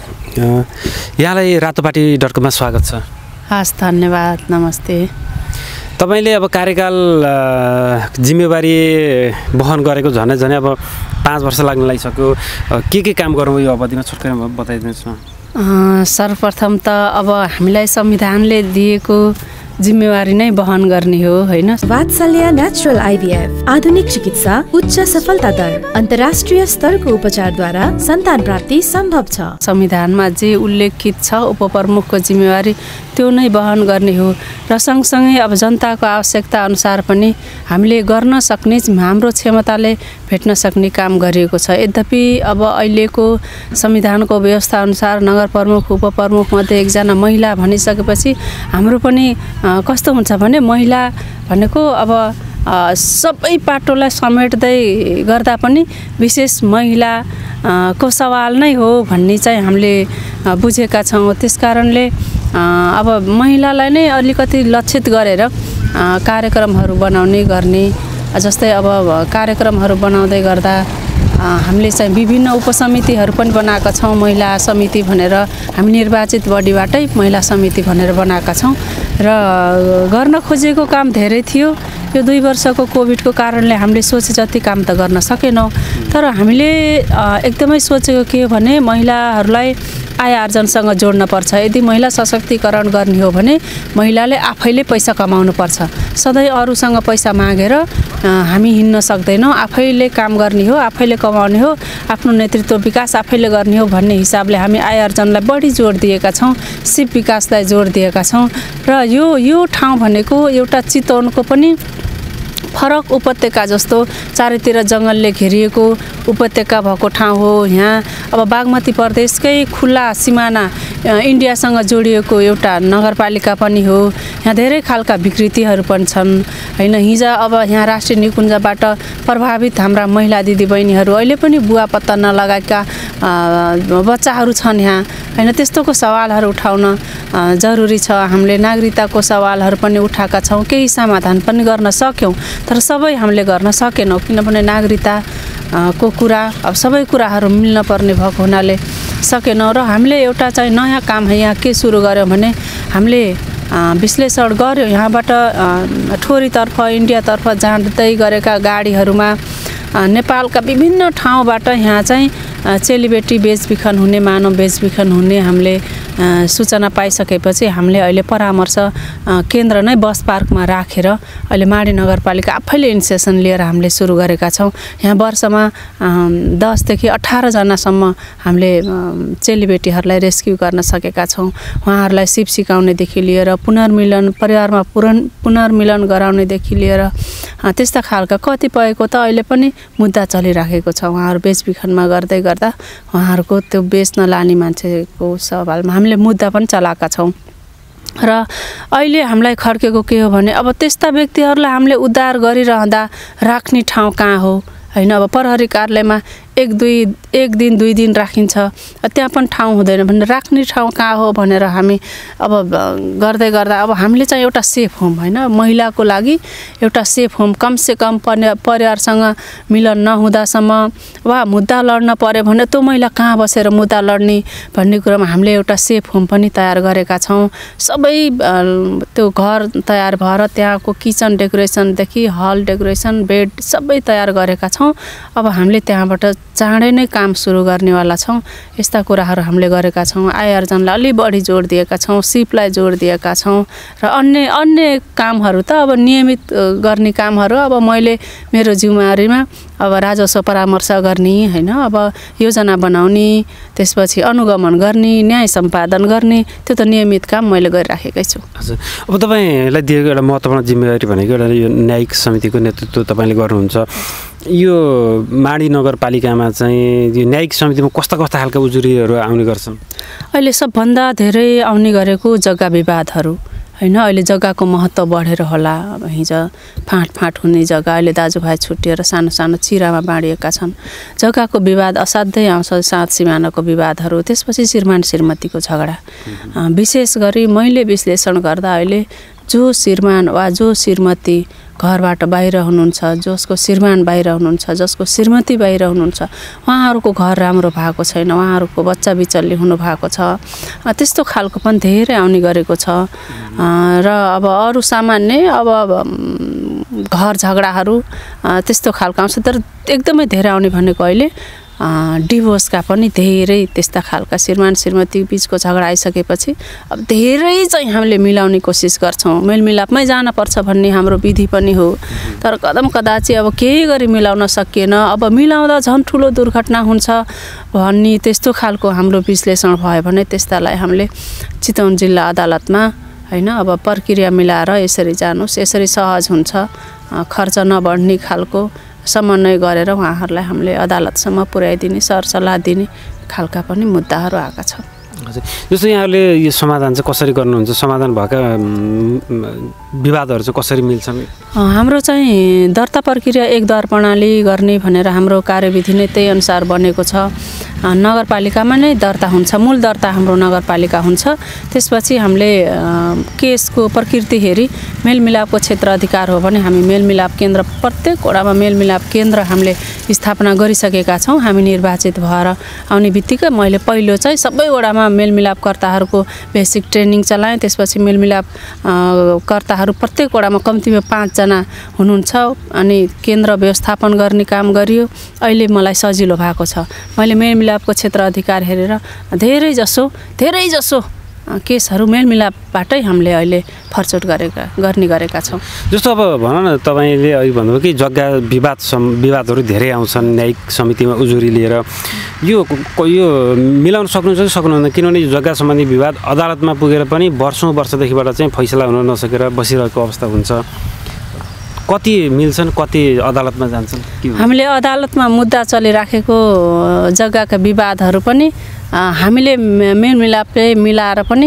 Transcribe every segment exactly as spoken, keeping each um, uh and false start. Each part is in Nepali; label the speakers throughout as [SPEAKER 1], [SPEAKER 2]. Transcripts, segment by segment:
[SPEAKER 1] यहाँलाई रातोपाटी डट कममा स्वागत छ।
[SPEAKER 2] हस्, धन्यवाद, नमस्ते।
[SPEAKER 1] तपाईँले अब कार्यकाल जिम्मेवारी वहन गरेको झनै झनै अब पाँच वर्ष लाग्न लागिसक्यो। के के काम गर्नु यो अवधिमा छोटकरी बताइदिनुहोस् न।
[SPEAKER 2] सर्वप्रथम त अब हामीलाई संविधानले दिएको जिम्मेवारी नै वहन गर्ने हो, हैन?
[SPEAKER 3] वात्सल्य नेचुरल आइभीएफ आधुनिक चिकित्सा, उच्च सफलता दर, अन्तर्राष्ट्रिय स्तरको उपचारद्वारा सन्तान प्राप्ति सम्भव छ।
[SPEAKER 2] संविधानमा जे उल्लेखित छ उपप्रमुखको जिम्मेवारी त्यो नै वहन गर्ने हो र सँगसँगै अब जनताको आवश्यकता अनुसार पनि हामीले गर्न सक्ने, हाम्रो क्षमताले भेट्न सक्ने काम गरिएको छ। यद्यपि अब अहिलेको संविधानको व्यवस्था अनुसार नगर प्रमुख उपप्रमुख मध्ये एकजना महिला भनिसकेपछि हाम्रो पनि कस्तो हुन्छ भने महिला भनेको अब सबै पाटोलाई समेट्दै गर्दा पनि विशेष महिला को सवाल नै हो भन्ने चाहिँ हामीले बुझेका छौँ। त्यसकारणले अब महिलालाई नै अलिकति लक्षित गरेर कार्यक्रमहरू बनाउने गर्ने, जस्तै अब कार्यक्रमहरू बनाउँदै गर्दा हामीले चाहिँ विभिन्न उपसमितिहरू पनि बनाएका छौँ। महिला समिति भनेर हामी निर्वाचित बडीबाटै महिला समिति भनेर बनाएका छौँ र गर्न खोजेको काम धेरै थियो। यो दुई वर्षको कोभिडको कारणले हामीले सोचे जति काम त गर्न सकेनौँ, तर हामीले एकदमै सोचेको के हो भने महिलाहरूलाई आय आर्जनसँग जोड्न पर्छ। यदि महिला सशक्तिकरण गर्ने हो भने महिलाले आफैले पैसा कमाउनु पर्छ। सधैँ अरूसँग पैसा मागेर हामी हिँड्न सक्दैनौँ। आफैले काम गर्ने हो, आफैले कमाउने हो, आफ्नो नेतृत्व विकास आफैले गर्ने हो भन्ने हिसाबले हामी आय आर्जनलाई बढी जोड दिएका छौँ, सिप विकासलाई जोड दिएका छौँ। र यो यो ठाउँ भनेको एउटा चितवनको पनि फरक उपत्यका जस्तो चारैतिर जङ्गलले घेरिएको उपत्यका भएको ठाउँ हो। यहाँ अब बागमती प्रदेशकै खुल्ला सिमाना इन्डियासँग जोडिएको एउटा नगरपालिका पनि हो। यहाँ धेरै खालका विकृतिहरू पनि छन्, हैन? हिजो अब यहाँ राष्ट्रिय निकुञ्जबाट प्रभावित हाम्रा महिला दिदीबहिनीहरू अहिले पनि बुवा पत्ता नलगाएका बच्चाहरू छन् यहाँ, हैन? त्यस्तोको सवालहरू उठाउन जरुरी छ। हामीले नागरिकताको सवालहरू पनि उठाएका छौँ, केही समाधान पनि गर्न सक्यौँ, तर सबै हामीले गर्न सकेनौँ किनभने नागरिकता को कुरा अब सबै कुराहरू मिल्न पर्ने भएको हुनाले सकेनौँ। र हामीले एउटा चाहिँ नयाँ काम यहाँ के सुरु गऱ्यौँ भने हामीले विश्लेषण गऱ्यौँ। यहाँबाट ठोरीतर्फ इन्डियातर्फ जाँदै गरेका गाडीहरूमा नेपालका विभिन्न ठाउँबाट यहाँ चाहिँ चेलीबेटी बेचबिखन हुने, मानव बेचबिखन हुने हामीले सूचना पाइसकेपछि हामीले अहिले परामर्श केन्द्र नै बस पार्कमा राखेर अहिले माडी नगरपालिका आफैले इनिसिएसन लिएर हामीले सुरु गरेका छौँ। यहाँ वर्षमा दसदेखि अठारजनासम्म हामीले चेलीबेटीहरूलाई रेस्क्यु गर्न सकेका छौँ। उहाँहरूलाई सिप सिकाउनेदेखि लिएर पुनर्मिलन, परिवारमा पुनर् पुनर्मिलन गराउनेदेखि लिएर त्यस्ता खालका कतिपयको त अहिले पनि मुद्दा चलिराखेको छ। उहाँहरू बेचबिखनमा गर्दै गर्दा उहाँहरूको त्यो बेच्न लाने मान्छेको सवालमा हामीले मुद्दा पनि चलाएका छौँ। र अहिले हामीलाई खड्केको के हो भने अब त्यस्ता व्यक्तिहरूलाई हामीले उद्धार गरिरहँदा राख्ने ठाउँ कहाँ हो, हैन? अब प्रहरी कार्यालयमा एक दुई एक दिन दुई दिन राखिन्छ, त्यहाँ पनि ठाउँ हुँदैन भने राख्ने ठाउँ कहाँ हो भनेर हामी अब गर्दै गर्दा अब हामीले चाहिँ एउटा सेफ होम, हैन? महिलाको लागि एउटा सेफ होम कमसेकम परिवारसँग मिलन नहुँदासम्म वा मुद्दा लड्न पर्यो भने त्यो महिला कहाँ बसेर मुद्दा लड्ने भन्ने कुरामा हामीले एउटा सेफ होम पनि तयार गरेका छौँ। सबै त्यो घर तयार भएर त्यहाँको किचन डेकोरेसनदेखि हल डेकोरेसन, बेड सबै तयार गरेका छौँ। अब हामीले त्यहाँबाट चाँडै नै काम सुरु गर्नेवाला छौँ। यस्ता कुराहरू हामीले गरेका छौँ। आय आर्जनलाई अलि बढी जोड दिएका छौँ, सिपलाई जोड दिएका छौँ र अन्य अन्य कामहरू त अब नियमित गर्ने कामहरू अब मैले मेरो जिम्मेवारीमा अब राजस्व परामर्श गर्ने, हैन? अब योजना बनाउने, त्यसपछि अनुगमन गर्ने, न्याय सम्पादन गर्ने, त्यो त नियमित काम मैले गरिराखेकै छु।
[SPEAKER 1] हजुर, अब तपाईँलाई दिएको एउटा महत्त्वपूर्ण जिम्मेवारी भनेको एउटा यो न्यायिक समितिको नेतृत्व तपाईँले गर्नुहुन्छ। यो माडी नगरपालिकामा चाहिँ यो न्यायिक समितिमा कस्ता कस्ता खालका उजुरीहरू आउने गर्छन्?
[SPEAKER 2] अहिले सबभन्दा धेरै आउने गरेको जग्गा विवादहरू, हैन? अहिले जग्गाको महत्त्व बढेर होला। अब हिजो फाँटफाँट हुने जग्गा अहिले दाजुभाइ छुट्टिएर सानो सानो चिरामा बाँडिएका छन्। जग्गाको विवाद असाध्यै आउँछ, सात सिमानाको विवादहरू, त्यसपछि श्रीमान श्रीमतीको झगडा। विशेष गरी मैले विश्लेषण गर्दा अहिले जो श्रीमान वा जो श्रीमती घरबाट बाहिर हुनुहुन्छ, जसको श्रीमान बाहिर हुनुहुन्छ, जसको श्रीमती बाहिर हुनुहुन्छ, उहाँहरूको घर राम्रो भएको छैन, उहाँहरूको बच्चा बिचल्ली हुनु भएको छ, त्यस्तो खालको पनि धेरै आउने गरेको छ। र अब अरू सामान्य अब घर झगडाहरू त्यस्तो खालको आउँछ, तर एकदमै धेरै आउने भनेको अहिले डिभोर्सका पनि धेरै त्यस्ता खालका श्रीमान श्रीमती बिचको झगडा आइसकेपछि अब धेरै चाहिँ हामीले मिलाउने कोसिस गर्छौँ। मेलमिलापमै जानुपर्छ भन्ने हाम्रो विधि पनि हो, तर कदम कदाचित अब केही गरी मिलाउन सकिएन, अब मिलाउँदा झन् ठुलो दुर्घटना हुन्छ भन्ने त्यस्तो खालको हाम्रो विश्लेषण भयो भने त्यस्तालाई हामीले चितवन जिल्ला अदालतमा हैन अब प्रक्रिया मिलाएर यसरी जानुस्, यसरी सहज हुन्छ, खर्च नबढ्ने खालको समन्वय गरेर उहाँहरूलाई हामीले अदालतसम्म पुर्याइदिने सरसल्लाह दिने खालका पनि मुद्दाहरू आएका छन्।
[SPEAKER 1] हजुर, जस्तो यहाँहरूले यो समाधान चाहिँ कसरी गर्नुहुन्छ? समाधान भएका विवादहरू चाहिँ कसरी मिल्छन्?
[SPEAKER 2] हाम्रो चाहिँ दर्ता प्रक्रिया एकद्वार प्रणाली गर्ने भनेर हाम्रो कार्यविधि नै त्यही अनुसार बनेको छ। नगरपालिकामा नै दर्ता हुन्छ, मूल दर्ता हाम्रो नगरपालिका हुन्छ। त्यसपछि हामीले केसको प्रकृति हेरी मेलमिलापको क्षेत्र अधिकार हो भने हामी मेलमिलाप केन्द्र प्रत्येक वडामा मेलमिलाप केन्द्र हामीले स्थापना गरिसकेका छौँ। हामी निर्वाचित भएर आउने बित्तिकै मैले पहिलो चाहिँ सबै वडामा मेलमिलापकर्ताहरूको बेसिक ट्रेनिङ चलाएँ। त्यसपछि मेलमिलाप कर्ताहरू प्रत्येक वडामा कम्तीमा पाँचजना हुनुहुन्छ अनि केन्द्र व्यवस्थापन गर्ने काम गरियो। अहिले मलाई सजिलो भएको छ, मैले मेलमिलापको क्षेत्र अधिकार हेरेर धेरै जसो धेरै जसो केसहरू मेलमिलापबाटै हामीले अहिले फर्चोट गरेका गर्ने गरेका छौँ।
[SPEAKER 1] जस्तो अब भनौँ न, तपाईँले अघि भन्नुभयो कि जग्गा विवाद सम विवादहरू धेरै आउँछन् न्यायिक समितिमा उजुरी लिएर, यो यो मिलाउन सक्नुहुन्छ कि सक्नुहुन्न? किनभने यो जग्गा सम्बन्धी विवाद अदालतमा पुगेर पनि वर्षौँ वर्षदेखिबाट चाहिँ फैसला हुन नसकेर बसिरहेको अवस्था हुन्छ। कति मिल्छन्, कति अदालतमा जान्छन्?
[SPEAKER 2] हामीले अदालतमा मुद्दा चलिराखेको जग्गाका विवादहरू पनि हामीले मेलमिलापले मिलाएर पनि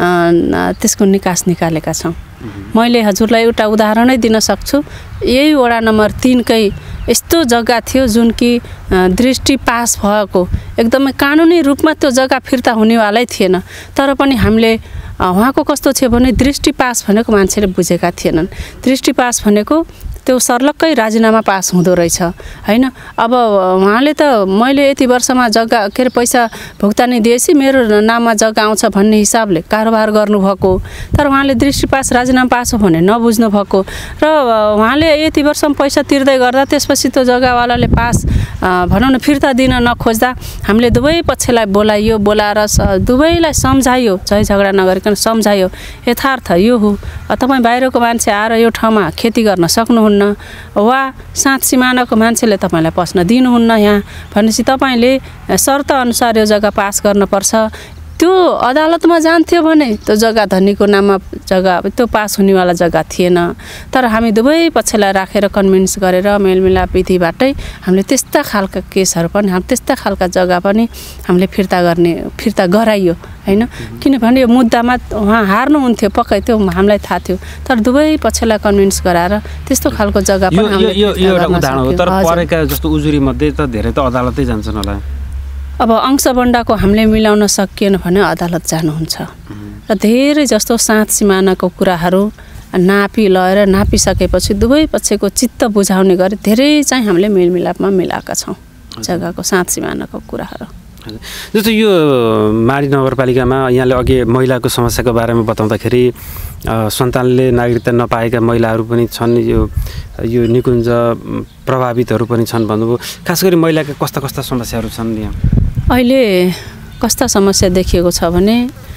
[SPEAKER 2] त्यसको निकास निकालेका छौँ। मैले हजुरलाई एउटा उदाहरणै दिन सक्छु। यही वडा नम्बर तीनकै यस्तो जग्गा थियो जुन कि दृष्टि पास भएको एकदमै कानुनी रूपमा त्यो जग्गा फिर्ता हुनेवालै थिएन, तर पनि हामीले उहाँको कस्तो थियो भने दृष्टि पास भनेको मान्छेले बुझेका थिएनन्। दृष्टि पास भनेको त्यो सर्लक्कै राजीनामा पास हुँदो रहेछ हैन। अब उहाँले त मैले यति वर्षमा जग्गा के अरे पैसा भुक्तानी दिएपछि मेरो नाममा जग्गा आउँछ भन्ने हिसाबले कारोबार गर्नुभएको, तर उहाँले दृष्टि पास राजीनामा पास हो भने नबुझ्नु भएको र उहाँले यति वर्षमा पैसा तिर्दै गर्दा त्यसपछि त्यो जग्गावालाले पास भनौँ न फिर्ता दिन नखोज्दा हामीले दुवै पक्षलाई बोलाइयो, बोलाएर दुवैलाई सम्झाइयो, झै झगडा नगरिकन सम्झाइयो यथार्थ यो हो, तपाईँ बाहिरको मान्छे आएर यो ठाउँमा खेती गर्न सक्नुहुन्न वा सात सिमानाको मान्छेले तपाईँलाई पस्न दिनुहुन्न यहाँ भनेपछि तपाईँले शर्त अनुसार यो जग्गा पास गर्नुपर्छ। त्यो अदालतमा जान्थ्यो भने त्यो जग्गा धनीको नाममा जग्गा त्यो पास हुनेवाला जग्गा थिएन, तर हामी दुवै पक्षलाई राखेर कन्भिन्स गरेर मेलमिलाप विधिबाटै हामीले त्यस्ता खालका केसहरू पनि हामी त्यस्ता खालका जग्गा पनि हामीले फिर्ता गर्ने फिर्ता गराइयो हैन। किनभने यो मुद्दामा उहाँ हार्नुहुन्थ्यो पक्कै, त्यो हामीलाई थाहा थियो, तर दुवै पक्षलाई कन्भिन्स गराएर त्यस्तो खालको जग्गा पनि हामीले
[SPEAKER 1] यो एउटा उदाहरण हो। तर परेका जस्तो उजुरी मध्ये त धेरै त अदालतै जान्छन् होला।
[SPEAKER 2] अब अंशबन्डाको हामीले मिलाउन सकिएन भने अदालत जानुहुन्छ र धेरै जस्तो सात सिमानाको कुराहरू नापी लगाएर नापिसकेपछि दुवै पक्षको चित्त बुझाउने गरी धेरै चाहिँ हामीले मेलमिलापमा मिलाएका छौँ जग्गाको सात सिमानाको कुराहरू।
[SPEAKER 1] जस्तो यो माडी नगरपालिकामा यहाँले अघि महिलाको समस्याको बारेमा बताउँदाखेरि सन्तानले नागरिकता नपाएका महिलाहरू पनि छन्, यो यो निकुञ्ज प्रभावितहरू पनि छन् भन्नुभयो। खास गरी महिलाका कस्ता कस्ता समस्याहरू छन् यहाँ
[SPEAKER 2] अहिले? कस्ता समस्या देखिएको छ भने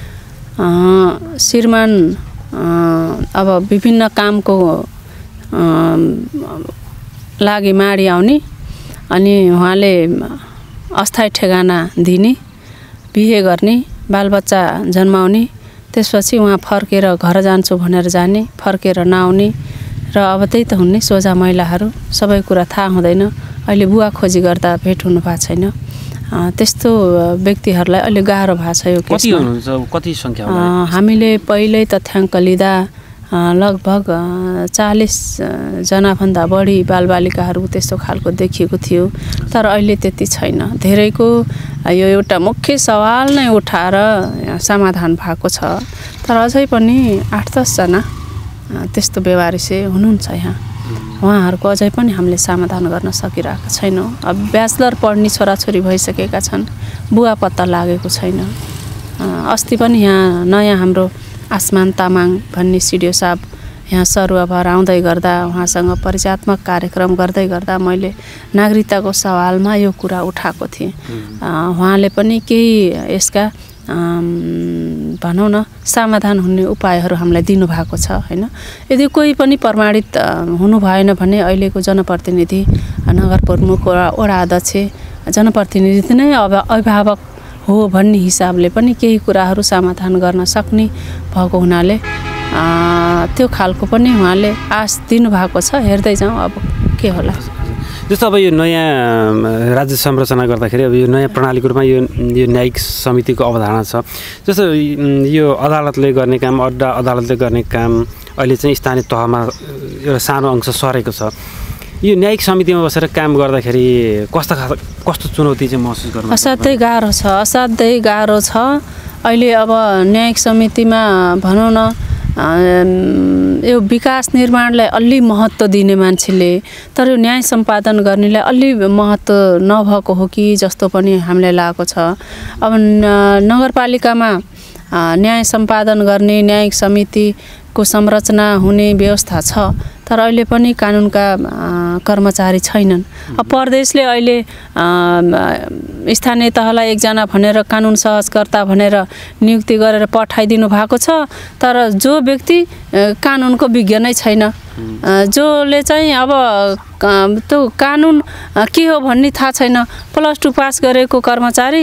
[SPEAKER 2] श्रीमान अब विभिन्न कामको लागि माडी आउने अनि उहाँले अस्थायी ठेगाना दिने, बिहे गर्ने, बालबच्चा जन्माउने, त्यसपछि उहाँ फर्केर घर जान्छु भनेर जाने, फर्केर नआउने र अब त्यही त हुने सोझा महिलाहरू सबै कुरा थाहा हुँदैन। अहिले बुवा खोजी गर्दा भेट हुनु भएको छैन, त्यस्तो व्यक्तिहरूलाई अहिले गाह्रो भएको छ यो केसमा।
[SPEAKER 1] कति सङ्ख्या
[SPEAKER 2] हामीले पहिल्यै तथ्याङ्क लिँदा लगभग चालिसजनाभन्दा बढी बालबालिकाहरू त्यस्तो खालको देखिएको थियो, तर अहिले त्यति छैन। धेरैको यो एउटा मुख्य सवाल नै उठाएर समाधान भएको छ, तर अझै पनि आठ दसजना त्यस्तो व्यवहारी चाहिँ हुनुहुन्छ यहाँ। उहाँहरूको अझै पनि हामीले समाधान गर्न सकिरहेका छैनौँ। अब ब्याचलर पढ्ने छोराछोरी भइसकेका छन्, बुवा पत्ता लागेको छैन। अस्ति पनि यहाँ नयाँ हाम्रो आसमान तामाङ भन्ने सिडिओ साहब यहाँ सरुवा भएर आउँदै गर्दा उहाँसँग परिचयात्मक कार्यक्रम गर्दै गर्दा मैले नागरिकताको सवालमा यो कुरा उठाएको थिएँ। उहाँले पनि केही यसका भनौँ न समाधान हुने उपायहरू हामीलाई दिनुभएको छ होइन। यदि कोही पनि प्रमाणित हुनु भएन भने अहिलेको जनप्रतिनिधि, नगर प्रमुख, वडा अध्यक्ष, जनप्रतिनिधि नै अब अभिभावक हो भन्ने हिसाबले पनि केही कुराहरू समाधान गर्न सक्ने भएको हुनाले त्यो खालको पनि उहाँले आश दिनुभएको छ। हेर्दै जाउँ अब के होला।
[SPEAKER 1] जस्तो अब यो नयाँ राज्य संरचना गर्दाखेरि अब यो नयाँ प्रणालीको रूपमा यो यो न्यायिक समितिको अवधारणा छ। जस्तो यो अदालतले गर्ने काम, अड्डा अदालतले गर्ने काम अहिले चाहिँ स्थानीय तहमा एउटा सानो अंश सरेको छ। यो न्यायिक समितिमा बसेर काम गर्दाखेरि कस्तो कस्तो चुनौती चाहिँ महसुस गर्नु?
[SPEAKER 2] असाध्यै गाह्रो छ, असाध्यै गाह्रो छ। अहिले अब न्यायिक समितिमा भनौँ न यो विकास निर्माणलाई अलि महत्त्व दिने मान्छेले, तर यो न्याय सम्पादन गर्नेलाई अलि महत्त्व नभएको हो कि जस्तो पनि हामीलाई लागेको छ। अब नगरपालिकामा न्याय सम्पादन गर्ने न्यायिक समितिको संरचना हुने व्यवस्था छ, तर अहिले पनि कानुनका कर्मचारी छैनन्। अब प्रदेशले अहिले स्थानीय तहलाई एकजना भनेर कानुन सहजकर्ता भनेर नियुक्ति गरेर पठाइदिनु भएको छ, तर जो व्यक्ति कानुनको विज्ञ नै छैन, जसले चाहिँ अब त्यो कानुन के हो भन्ने थाहा छैन, प्लस टू पास गरेको कर्मचारी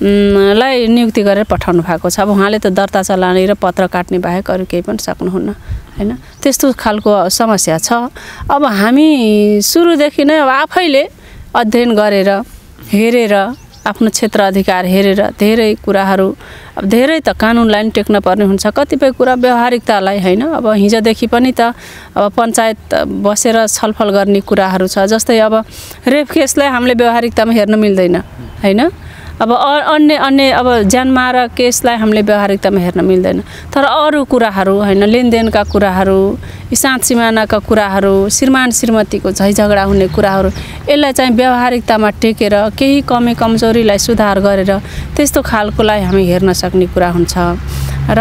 [SPEAKER 2] लाई नियुक्ति गरेर पठाउनु भएको छ। अब उहाँले त दर्ता चलाउने र पत्र काट्ने बाहेक अरू केही पनि सक्नुहुन्न हैन। त्यस्तो खालको समस्या छ। अब हामी सुरुदेखि नै अब आफैले अध्ययन गरेर हेरेर आफ्नो क्षेत्र अधिकार हेरेर धेरै कुराहरू, अब धेरै त कानुनलाई नि टेक्न पर्ने हुन्छ, कतिपय कुरा व्यवहारिकतालाई हैन। अब हिजोदेखि पनि त अब पञ्चायत बसेर छलफल गर्ने कुराहरू छ। जस्तै अब रेप केसलाई हामीले व्यवहारिकतामा हेर्न मिल्दैन हैन। अब अन्य अन्य अब ज्यानमारा केसलाई हामीले व्यवहारिकतामा हेर्न मिल्दैन, तर अरू कुराहरू हैन, लेनदेनका कुराहरू, साँच सिमानाका कुराहरू, श्रीमान श्रीमतीको झैझगडा हुने कुराहरू, यसलाई चाहिँ व्यवहारिकतामा टेकेर केही कमी कमजोरीलाई सुधार गरेर त्यस्तो खालकोलाई हामी हेर्न सक्ने कुरा हुन्छ। र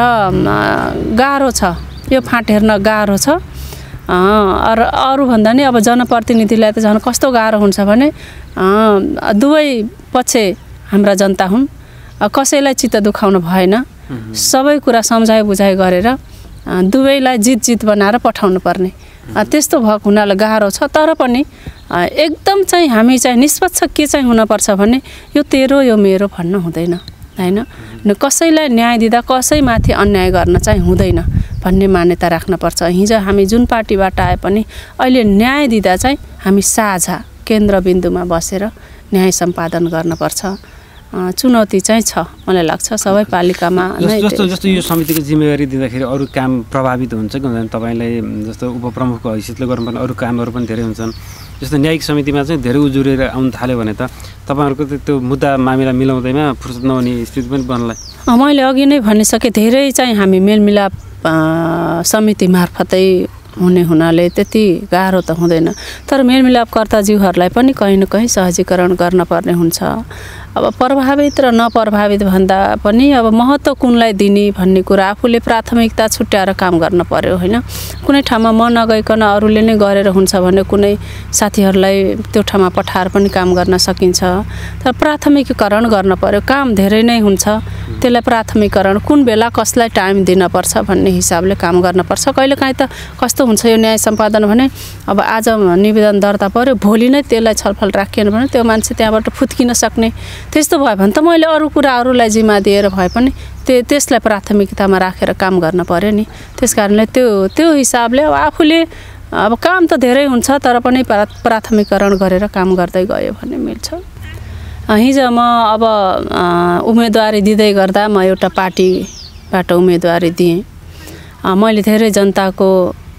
[SPEAKER 2] गाह्रो छ, यो फाँट हेर्न गाह्रो छ। अरू अरूभन्दा नि अब जनप्रतिनिधिलाई त झन् कस्तो गाह्रो हुन्छ भने दुवै पक्ष हाम्रा जनता हुन्, कसैलाई चित्त दुखाउनु भएन, सबै कुरा सम्झाइ बुझाइ गरेर दुवैलाई जित जित बनाएर पठाउनु पर्ने, त्यस्तो भएको हुनाले गाह्रो छ। तर पनि एकदम चाहिँ हामी चाहिँ निष्पक्ष के चाहिँ हुनुपर्छ भने यो तेरो यो मेरो भन्न हुँदैन हैन। कसैलाई न्याय दिँदा कसैमाथि अन्याय गर्न चाहिँ हुँदैन भन्ने मान्यता राख्नुपर्छ। हिजो हामी जुन पार्टीबाट आए पनि अहिले न्याय दिँदा चाहिँ हामी साझा केन्द्रबिन्दुमा बसेर न्याय सम्पादन गर्नुपर्छ। चुनौती चाहिँ छ मलाई लाग्छ सबै पालिकामा नै।
[SPEAKER 1] जस्तो जस्तो यो समितिको जिम्मेवारी दिँदाखेरि अरू काम प्रभावित हुन्छ कि हुँदैन? तपाईँलाई जस्तो उपप्रमुखको हैसियतले गर्नुपर्ने अरू कामहरू पनि धेरै हुन्छन्। जस्तो न्यायिक समितिमा चाहिँ धेरै उजुरेर आउनु थाल्यो भने त तपाईँहरूको त्यो मुद्दा मामिला मिलाउँदैमा फुर्सद नहुने स्थिति पनि बन्ला।
[SPEAKER 2] मैले अघि नै भनिसकेँ, धेरै चाहिँ हामी मेलमिलाप समिति मार्फतै हुने हुनाले त्यति गाह्रो त हुँदैन, तर मेलमिलापकर्ताज्यूहरूलाई पनि कहीँ न कहीँ सहजीकरण गर्न पर्ने हुन्छ। अब प्रभावित र नप्रभावित भन्दा पनि अब महत्त्व कुनलाई दिने भन्ने कुरा आफूले प्राथमिकता छुट्याएर काम गर्न पर्यो हैन। कुनै ठाउँमा म नगइकन अरूले नै गरेर हुन्छ भने कुनै साथीहरूलाई त्यो ठाउँमा पठाएर पनि काम गर्न सकिन्छ, तर प्राथमिकीकरण गर्न पर्यो। काम धेरै नै हुन्छ, त्यसलाई प्राथमिकीकरण कुन बेला कसलाई टाइम दिनपर्छ भन्ने हिसाबले काम गर्नुपर्छ। कहिलेकाहीँ त कस्तो हुन्छ यो न्याय सम्पादन भने अब आज निवेदन दर्ता पर्यो, भोलि नै त्यसलाई छलफल राखिएन भने त्यो मान्छे त्यहाँबाट फुत्किन सक्ने, त्यस्तो भयो भने त मैले अरू कुराहरूलाई जिम्मा दिएर भए पनि त्यो त्यसलाई प्राथमिकतामा राखेर काम गर्न पर्यो नि। त्यस कारणले त्यो त्यो हिसाबले अब आफूले अब काम त धेरै हुन्छ, तर पनि प्राथमिकरण गरेर काम गर्दै गयो भने मिल्छ। हिजो म अब उम्मेदवारी दिँदै गर्दा म एउटा पार्टीबाट उम्मेदवारी दिएँ। मैले धेरै जनताको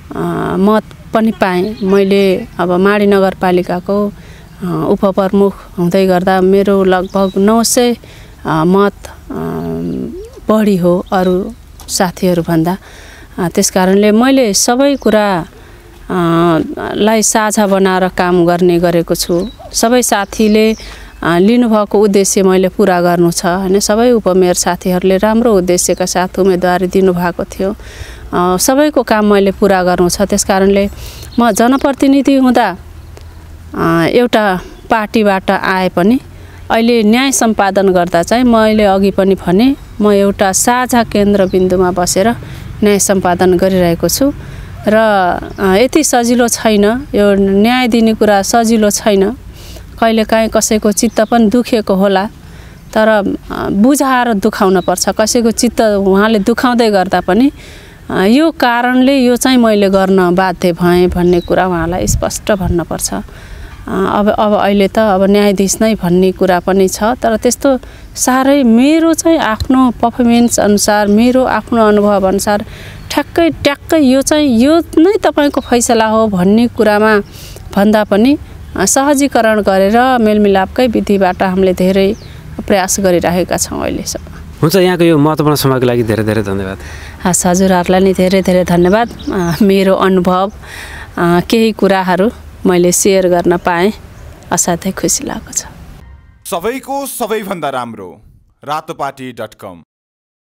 [SPEAKER 2] मत पनि पाएँ। मैले अब माडी नगरपालिकाको उपप्रमुख हुँदै गर्दा मेरो लगभग नौ सय मत बढी हो अरू साथीहरूभन्दा। त्यस कारणले मैले सबै कुरा लाई साझा बनाएर काम गर्ने गरेको छु। सबै साथीले लिनुभएको उद्देश्य मैले पुरा गर्नु छ हैन। सबै उपमेयर साथीहरूले राम्रो उद्देश्यका साथ उम्मेदवारी दिनुभएको थियो। सबैको काम मैले पुरा गर्नु छ। त्यस कारणले म जनप्रतिनिधि हुँदा एउटा पार्टीबाट आए पनि अहिले न्याय सम्पादन गर्दा चाहिँ मैले अघि पनि भने म एउटा साझा केन्द्रबिन्दुमा बसेर न्याय सम्पादन गरिरहेको छु र यति सजिलो छैन। यो न्याय दिने कुरा सजिलो छैन। कहिलेकाहीँ कसैको चित्त पनि दुखेको होला, तर बुझाएर दुखाउन पर्छ। कसैको चित्त उहाँले दुखाउँदै गर्दा पनि यो कारणले यो चाहिँ मैले गर्न बाध्य भएँ भन्ने कुरा उहाँलाई स्पष्ट भन्नुपर्छ। अब अब अहिले त अब न्यायाधीश नै भन्ने कुरा पनि छ, तर त्यस्तो साह्रै मेरो चाहिँ आफ्नो पर्फर्मेन्स अनुसार, मेरो आफ्नो अनुभव अनुसार ठ्याक्कै ट्याक्कै यो चाहिँ यो नै तपाईँको फैसला हो भन्ने कुरामा भन्दा पनि सहजीकरण गरेर मेलमिलापकै विधिबाट हामीले धेरै प्रयास गरिरहेका छौँ अहिलेसम्म।
[SPEAKER 1] हुन्छ, यहाँको यो महत्त्वपूर्ण समयको लागि धेरै धेरै धन्यवाद।
[SPEAKER 2] हस्, हजुरहरूलाई नि धेरै धेरै धन्यवाद। मेरो अनुभव केही कुराहरू मैले सेयर गर्न पाएँ, असाध्यै खुसी लागेको छ।
[SPEAKER 4] सबैको सबैभन्दा राम्रो रातोपाटी डट कम।